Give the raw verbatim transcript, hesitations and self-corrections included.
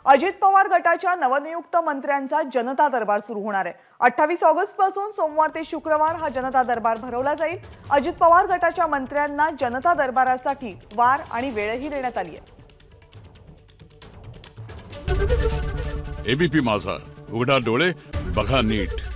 अजित पवार गटाच्या नवनियुक्त मंत्र्यांचा जनता दरबार सुरू होणार आहे। अठ्ठावीस ऑगस्ट पासून सोमवार ते शुक्रवार हा जनता दरबार भरवला जाईल। अजित पवार गटाच्या मंत्र्यांना जनता दरबारासाठी वार आणि वेळही देण्यात आली आहे। एबीपी माझा, उघडा डोळे बघा नीट।